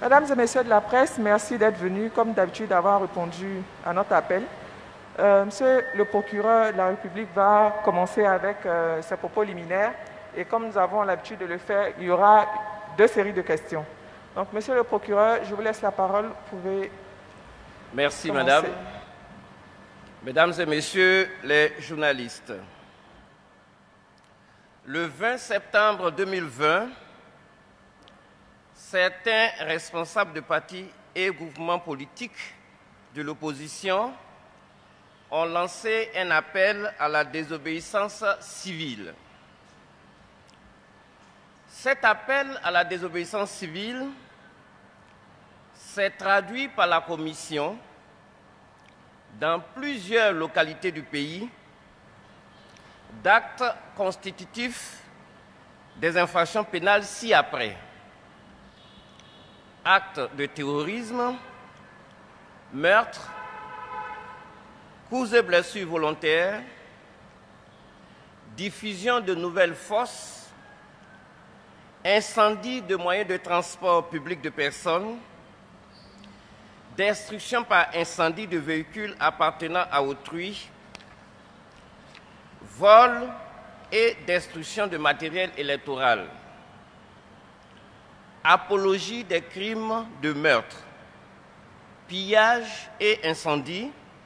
Mesdames et messieurs de la presse, merci d'être venus, comme d'habitude, d'avoir répondu à notre appel. Monsieur le procureur de la République va commencer avec ses propos liminaires et comme nous avons l'habitude de le faire, il y aura 2 séries de questions. Donc, monsieur le procureur, je vous laisse la parole. Vous pouvez Merci, commencer. madame. Mesdames et messieurs les journalistes, le 20 septembre 2020, certains responsables de partis et groupements politiques de l'opposition ont lancé un appel à la désobéissance civile. Cet appel à la désobéissance civile s'est traduit par la Commission dans plusieurs localités du pays d'actes constitutifs des infractions pénales ci-après. Actes de terrorisme, meurtre, coups et blessures volontaires, diffusion de nouvelles fausses, incendie de moyens de transport public de personnes, destruction par incendie de véhicules appartenant à autrui, vol et destruction de matériel électoral, apologie des crimes de meurtre, pillage et incendie,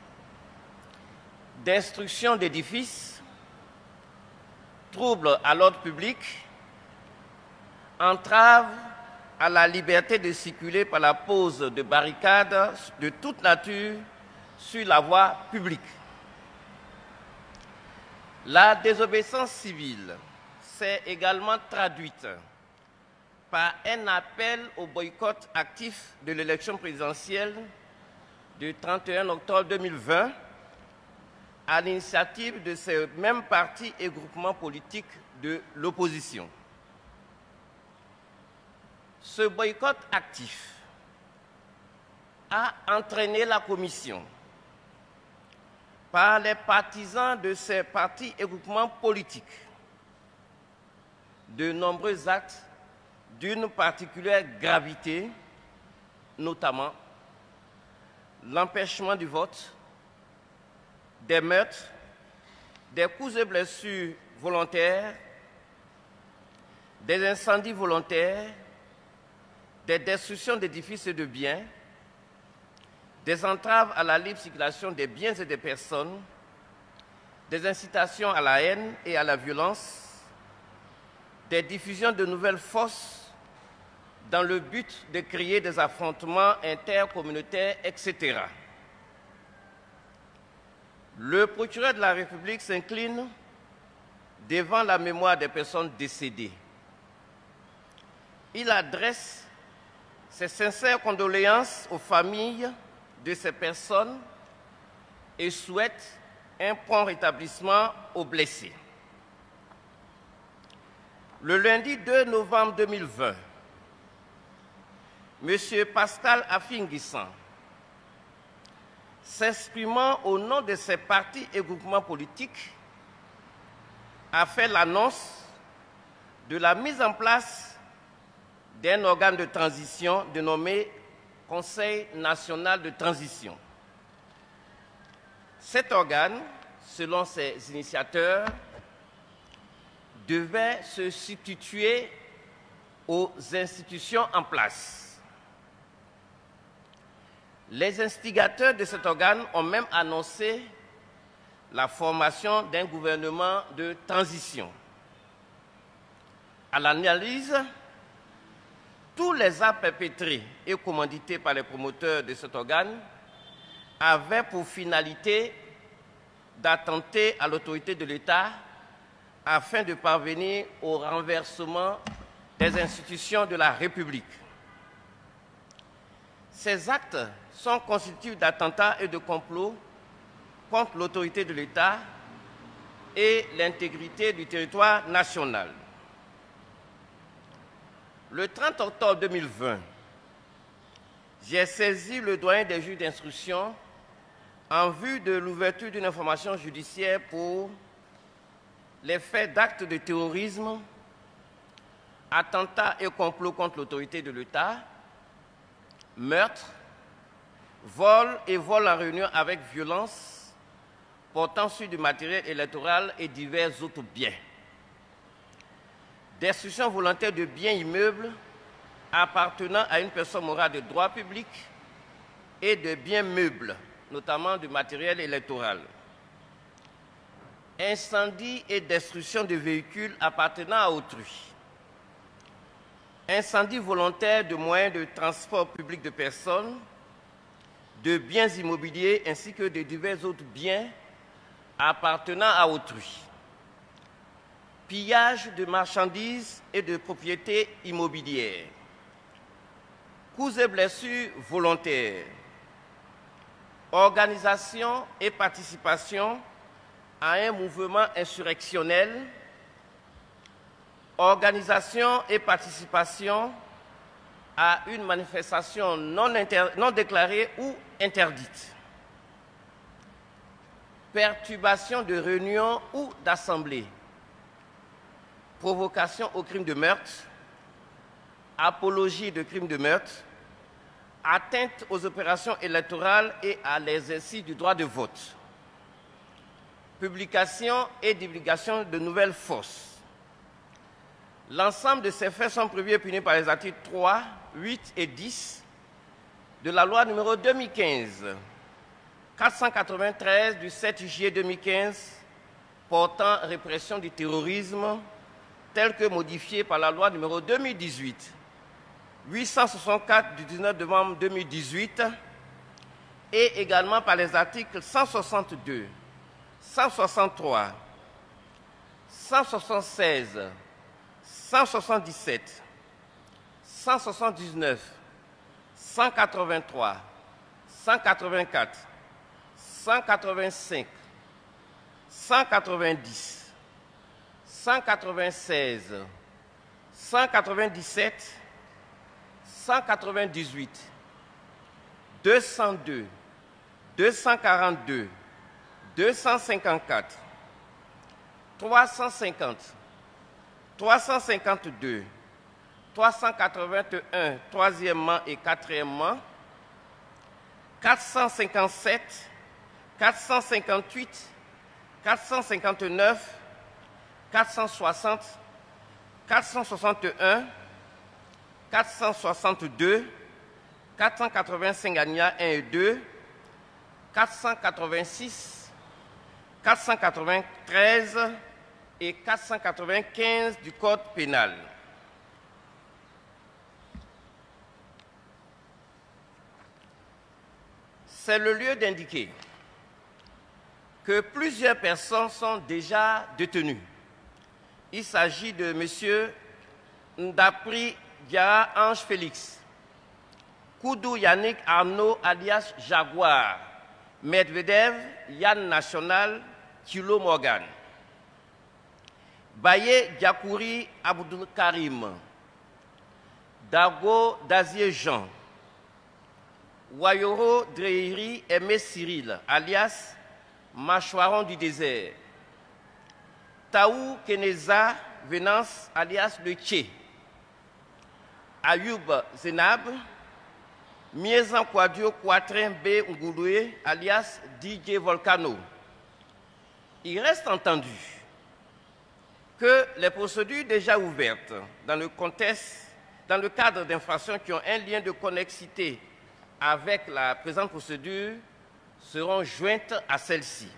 destruction d'édifices, troubles à l'ordre public, entrave à la liberté de circuler par la pose de barricades de toute nature sur la voie publique. La désobéissance civile s'est également traduite par un appel au boycott actif de l'élection présidentielle du 31 octobre 2020 à l'initiative de ces mêmes partis et groupements politiques de l'opposition. Ce boycott actif a entraîné la Commission, par les partisans de ces partis et groupements politiques, de nombreux actes d'une particulière gravité, notamment l'empêchement du vote, des meurtres, des coups et blessures volontaires, des incendies volontaires, des destructions d'édifices et de biens, des entraves à la libre circulation des biens et des personnes, des incitations à la haine et à la violence, des diffusions de nouvelles fausses dans le but de créer des affrontements intercommunautaires, etc. Le procureur de la République s'incline devant la mémoire des personnes décédées. Il adresse ses sincères condoléances aux familles de ces personnes et souhaite un prompt rétablissement aux blessés. Le lundi 2 novembre 2020, M. Pascal Affi-N'Guessan, s'exprimant au nom de ses partis et groupements politiques, a fait l'annonce de la mise en place d'un organe de transition dénommé Conseil national de transition. Cet organe, selon ses initiateurs, devait se substituer aux institutions en place. Les instigateurs de cet organe ont même annoncé la formation d'un gouvernement de transition. À l'analyse, tous les actes perpétrés et commandités par les promoteurs de cet organe avaient pour finalité d'attenter à l'autorité de l'État afin de parvenir au renversement des institutions de la République. Ces actes sont constitutifs d'attentats et de complots contre l'autorité de l'État et l'intégrité du territoire national. Le 30 octobre 2020, j'ai saisi le doyen des juges d'instruction en vue de l'ouverture d'une information judiciaire pour les faits d'actes de terrorisme, attentats et complots contre l'autorité de l'État, meurtre, vol et vol en réunion avec violence portant sur du matériel électoral et divers autres biens. Destruction volontaire de biens immeubles appartenant à une personne morale de droit public et de biens meubles, notamment du matériel électoral. Incendie et destruction de véhicules appartenant à autrui. Incendie volontaire de moyens de transport public de personnes, de biens immobiliers ainsi que de divers autres biens appartenant à autrui. Pillage de marchandises et de propriétés immobilières. Coups et blessures volontaires. Organisation et participation à un mouvement insurrectionnel. Organisation et participation à une manifestation non déclarée ou interdite. Perturbation de réunions ou d'assemblées. Provocation au crime de meurtre. Apologie de crime de meurtre. Atteinte aux opérations électorales et à l'exercice du droit de vote. Publication et divulgation de nouvelles fausses. L'ensemble de ces faits sont prévus et punis par les articles 3, 8 et 10 de la loi numéro 2015-493 du 7 juillet 2015 portant répression du terrorisme, telle que modifiée par la loi numéro 2018-864 du 19 novembre 2018 et également par les articles 162, 163, 176, 177, 179, 183, 184, 185, 190, 196, 197, 198, 202, 242, 254, 350, 352, 381, troisièmement et quatrièmement, 457, 458, 459, 460, 461, 462, 485 alinéas 1 et 2, 486, 493 et 495 du Code pénal. C'est le lieu d'indiquer que plusieurs personnes sont déjà détenues. Il s'agit de M. Ndapri Diara Ange Félix, Koudou Yannick Arnaud alias Jaguar, Medvedev Yann National, Kilo Morgan, Baye Diakouri Abdul Karim, Dago Dazier Jean, Wayoro Dreiri Aimé Cyril, alias Mâchoiron du désert, Taou Keneza Venance, alias Le Tché, Ayoub Zenab, Miezan Kwadio Quatrin B. Ngouloué, alias DJ Volcano. Il reste entendu que les procédures déjà ouvertes dans le cadre d'infractions qui ont un lien de connexité avec la présente procédure seront jointes à celle-ci.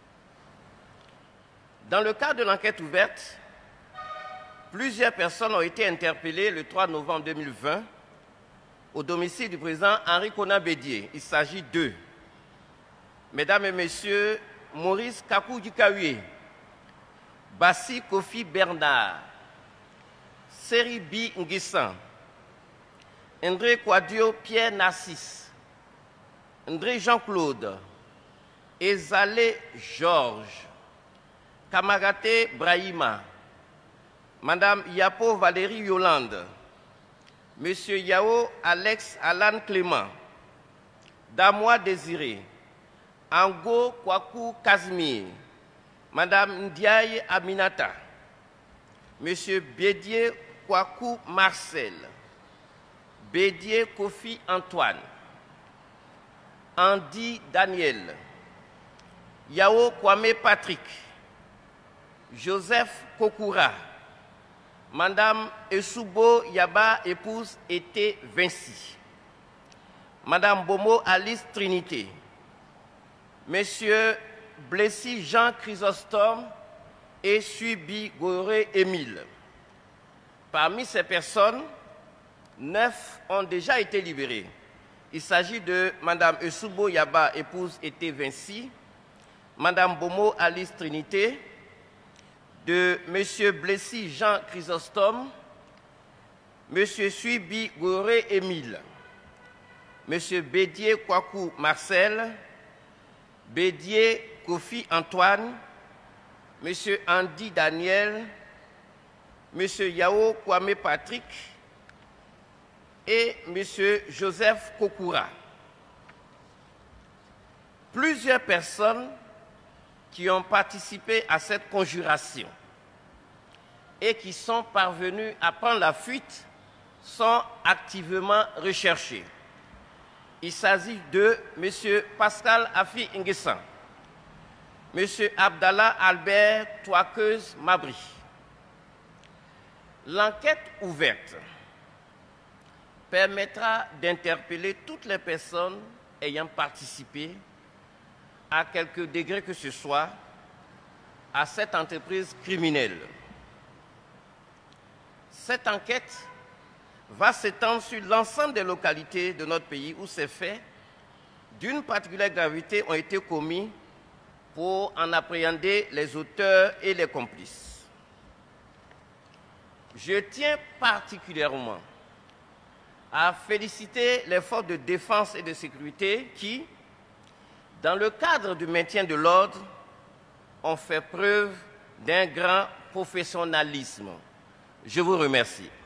Dans le cadre de l'enquête ouverte, plusieurs personnes ont été interpellées le 3 novembre 2020 au domicile du président Henri Konan Bédié. Il s'agit d'eux. Mesdames et Messieurs, Maurice Kakou Dikaoué, Bassi Kofi Bernard, Seribi Nguissan, André Quadio Pierre Narcisse, André Jean-Claude, Ezale Georges, Kamarate Brahima, Madame Yapo Valérie Yolande, Monsieur Yao Alex Alan Clément, Damois Désiré, Ango Kwaku Kazmir, Madame Ndiaye Aminata, Monsieur Bédier Kwaku Marcel, Bédier Kofi Antoine, Andy Daniel, Yao Kwame Patrick, Joseph Kokura, Madame Esoubo Yaba, épouse Été Vinci, Madame Bomo Alice Trinité, Monsieur Blessy Jean Chrysostome et Subi Goré Émile. Parmi ces personnes, 9 ont déjà été libérés. Il s'agit de Madame Esoubo Yaba, épouse Été Vinci, Madame Bomo Alice Trinité, de Monsieur Blessy Jean Chrysostome, Monsieur Subi Goré Émile, Monsieur Bédier Kwaku Marcel, Bédier Kofi Antoine, Monsieur Andy Daniel, Monsieur Yao Kwame Patrick et Monsieur Joseph Kokura. Plusieurs personnes qui ont participé à cette conjuration et qui sont parvenues à prendre la fuite sont activement recherchées. Il s'agit de M. Pascal Afi Nguessan, M. Abdallah Albert Touakeuse Mabri. L'enquête ouverte permettra d'interpeller toutes les personnes ayant participé, à quelque degré que ce soit, à cette entreprise criminelle. Cette enquête va s'étendre sur l'ensemble des localités de notre pays où ces faits d'une particulière gravité ont été commis pour en appréhender les auteurs et les complices. Je tiens particulièrement à féliciter les forces de défense et de sécurité qui, dans le cadre du maintien de l'ordre, ont fait preuve d'un grand professionnalisme. Je vous remercie.